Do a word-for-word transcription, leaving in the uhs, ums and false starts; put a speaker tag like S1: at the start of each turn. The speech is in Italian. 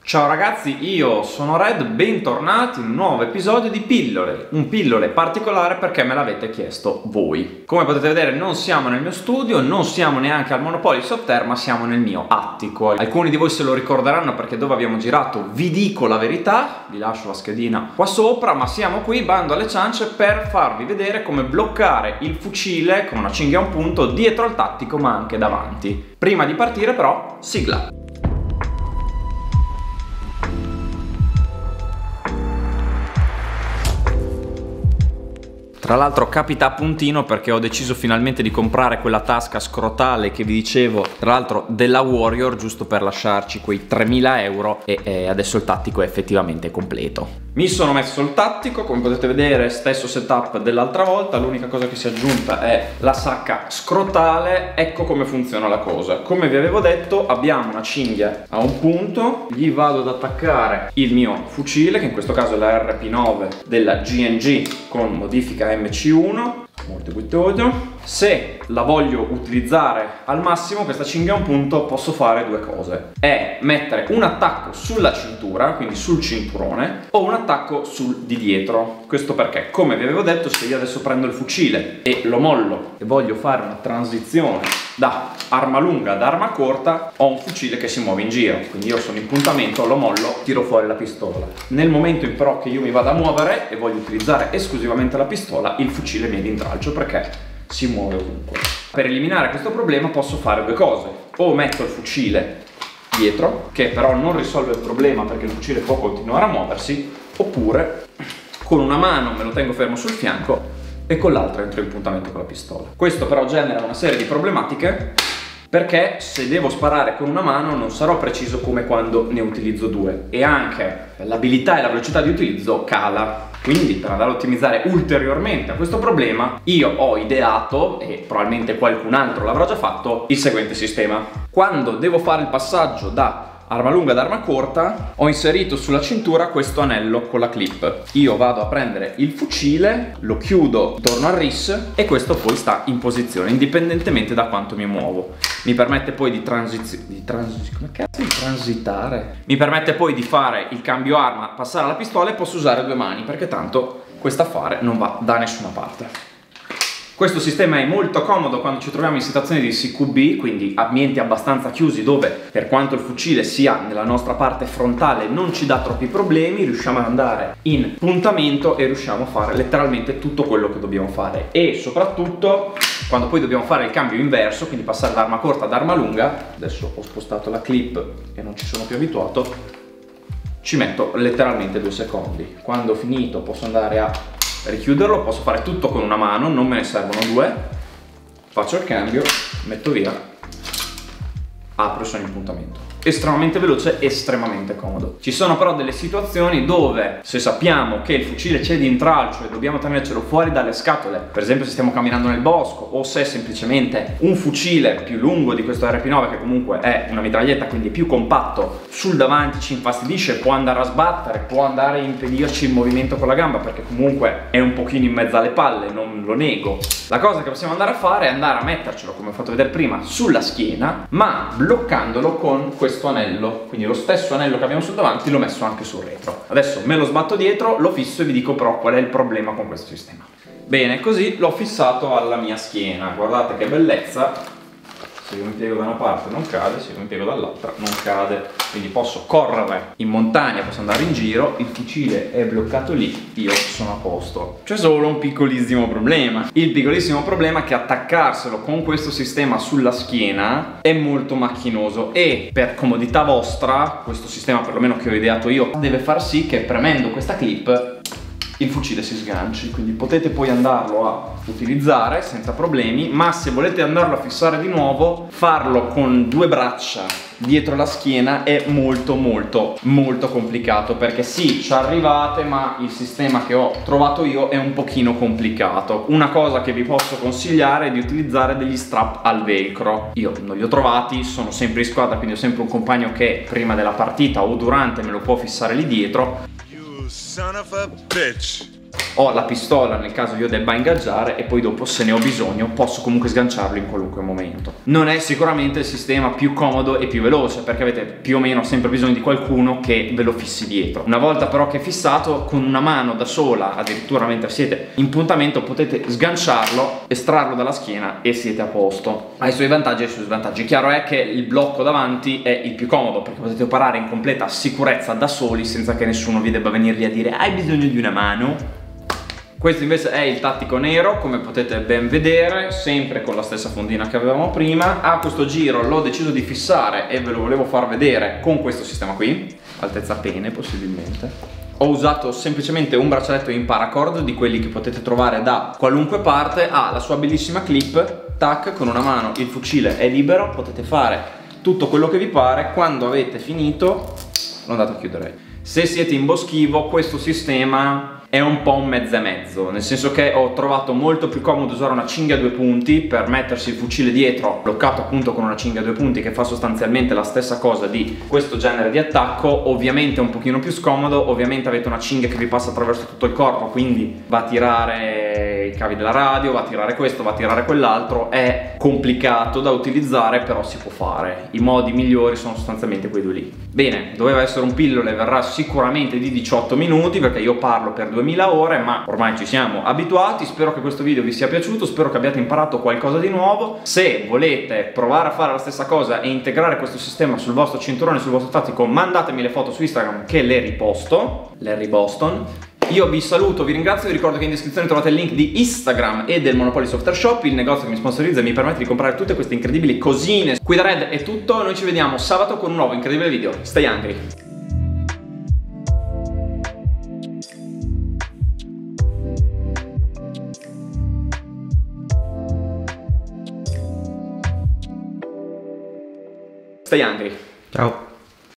S1: Ciao ragazzi, io sono Red, bentornati in un nuovo episodio di Pillole, un pillole particolare perché me l'avete chiesto voi. Come potete vedere non siamo nel mio studio, non siamo neanche al Monopoly Softerra, ma siamo nel mio attico. Alcuni di voi se lo ricorderanno perché dove abbiamo girato vi dico la verità, vi lascio la schedina qua sopra, ma siamo qui, bando alle ciance, per farvi vedere come bloccare il fucile con una cinghia a un punto dietro al tattico ma anche davanti. Prima di partire però, sigla! Tra l'altro capita a puntino perché ho deciso finalmente di comprare quella tasca scrotale che vi dicevo, tra l'altro della Warrior, giusto per lasciarci quei tremila euro e eh, adesso il tattico è effettivamente completo. Mi sono messo il tattico, come potete vedere stesso setup dell'altra volta, l'unica cosa che si è aggiunta è la sacca scrotale. Ecco come funziona la cosa. Come vi avevo detto abbiamo una cinghia a un punto, gli vado ad attaccare il mio fucile, che in questo caso è la R P nove della G N G con modifica M C uno, molto gustoso. Se la voglio utilizzare al massimo questa cinghia a un punto posso fare due cose: è mettere un attacco sulla cintura, quindi sul cinturone, o un attacco sul di dietro. Questo perché, come vi avevo detto, se io adesso prendo il fucile e lo mollo e voglio fare una transizione da arma lunga ad arma corta, ho un fucile che si muove in giro, quindi io sono in puntamento, lo mollo, tiro fuori la pistola. Nel momento in però che io mi vado a muovere e voglio utilizzare esclusivamente la pistola, il fucile mi è di intralcio perché si muove ovunque. Per eliminare questo problema posso fare due cose: o metto il fucile dietro, che però non risolve il problema perché il fucile può continuare a muoversi, oppure con una mano me lo tengo fermo sul fianco e con l'altra entro in puntamento con la pistola. Questo però genera una serie di problematiche, perché se devo sparare con una mano non sarò preciso come quando ne utilizzo due, e anche l'abilità e la velocità di utilizzo cala. Quindi, per andare a ottimizzare ulteriormente a questo problema, io ho ideato, e probabilmente qualcun altro l'avrà già fatto, il seguente sistema. Quando devo fare il passaggio da arma lunga ad arma corta, ho inserito sulla cintura questo anello con la clip. Io vado a prendere il fucile, lo chiudo intorno al R I S e questo poi sta in posizione indipendentemente da quanto mi muovo. Mi permette poi di transizionare, di transi come cazzo di transitare? Mi permette poi di fare il cambio arma, passare alla pistola, e posso usare due mani perché tanto questo affare non va da nessuna parte. Questo sistema è molto comodo quando ci troviamo in situazioni di C Q B, quindi ambienti abbastanza chiusi dove, per quanto il fucile sia nella nostra parte frontale, non ci dà troppi problemi, riusciamo ad andare in puntamento e riusciamo a fare letteralmente tutto quello che dobbiamo fare. E soprattutto quando poi dobbiamo fare il cambio inverso, quindi passare da arma corta ad arma lunga, adesso ho spostato la clip e non ci sono più abituato, ci metto letteralmente due secondi. Quando ho finito posso andare a richiuderlo, posso fare tutto con una mano, non me ne servono due, faccio il cambio, metto via, apro e sono in puntamento. Estremamente veloce, estremamente comodo. Ci sono però delle situazioni dove, se sappiamo che il fucile c'è di intralcio e dobbiamo tenercelo fuori dalle scatole, per esempio se stiamo camminando nel bosco, o se è semplicemente un fucile più lungo di questo R P nove, che comunque è una mitraglietta, quindi più compatto, sul davanti ci infastidisce, può andare a sbattere, può andare a impedirci il movimento con la gamba, perché comunque è un pochino in mezzo alle palle, non lo nego. La cosa che possiamo andare a fare è andare a mettercelo, come ho fatto vedere prima, sulla schiena, ma bloccandolo con questo anello. Quindi lo stesso anello che abbiamo sul davanti l'ho messo anche sul retro. Adesso me lo sbatto dietro, lo fisso e vi dico però qual è il problema con questo sistema. Bene, così l'ho fissato alla mia schiena. Guardate che bellezza. Se io mi piego da una parte non cade, se io mi piego dall'altra non cade. Quindi posso correre in montagna, posso andare in giro, il fucile è bloccato lì, io sono a posto. C'è solo un piccolissimo problema. Il piccolissimo problema è che attaccarselo con questo sistema sulla schiena è molto macchinoso, e per comodità vostra, questo sistema perlomeno che ho ideato io, deve far sì che premendo questa clip il fucile si sganci, quindi potete poi andarlo a utilizzare senza problemi, ma se volete andarlo a fissare di nuovo, farlo con due braccia dietro la schiena è molto molto molto complicato, perché sì, ci arrivate, ma il sistema che ho trovato io è un pochino complicato. Una cosa che vi posso consigliare è di utilizzare degli strap al velcro. Io non li ho trovati, sono sempre in squadra, quindi ho sempre un compagno che prima della partita o durante me lo può fissare lì dietro. You son of a bitch. ho la pistola nel caso io debba ingaggiare, e poi dopo, se ne ho bisogno, posso comunque sganciarlo in qualunque momento. Non è sicuramente il sistema più comodo e più veloce, perché avete più o meno sempre bisogno di qualcuno che ve lo fissi dietro. Una volta però che è fissato, con una mano da sola, addirittura mentre siete in puntamento, potete sganciarlo, estrarlo dalla schiena e siete a posto. Ha i suoi vantaggi e i suoi svantaggi. Chiaro è che il blocco davanti è il più comodo, perché potete operare in completa sicurezza da soli senza che nessuno vi debba venire lì a dire hai bisogno di una mano. Questo invece è il tattico nero, come potete ben vedere, sempre con la stessa fondina che avevamo prima. A questo giro l'ho deciso di fissare e ve lo volevo far vedere con questo sistema qui, altezza pene possibilmente. Ho usato semplicemente un braccialetto in paracord, di quelli che potete trovare da qualunque parte. Ha la sua bellissima clip, tac, con una mano il fucile è libero, potete fare tutto quello che vi pare. Quando avete finito lo andate a chiudere. Se siete in boschivo, questo sistema è un po' un mezzo e mezzo, nel senso che ho trovato molto più comodo usare una cinghia a due punti per mettersi il fucile dietro, bloccato appunto con una cinghia a due punti, che fa sostanzialmente la stessa cosa di questo genere di attacco. Ovviamente è un pochino più scomodo, ovviamente avete una cinghia che vi passa attraverso tutto il corpo, quindi va a tirare i cavi della radio, va a tirare questo, va a tirare quell'altro. È complicato da utilizzare, però si può fare. I modi migliori sono sostanzialmente quei due lì. Bene, doveva essere un pillole, verrà sicuramente di diciotto minuti, perché io parlo per duemila ore, ma ormai ci siamo abituati. Spero che questo video vi sia piaciuto, spero che abbiate imparato qualcosa di nuovo. Se volete provare a fare la stessa cosa e integrare questo sistema sul vostro cinturone, sul vostro tattico, mandatemi le foto su Instagram che le riposto, Larry Boston. Io vi saluto, vi ringrazio, vi ricordo che in descrizione trovate il link di Instagram e del Monopoly Software Shop, il negozio che mi sponsorizza e mi permette di comprare tutte queste incredibili cosine. Qui da Red è tutto, noi ci vediamo sabato con un nuovo incredibile video. Stay hungry! Stay hungry.
S2: Ciao.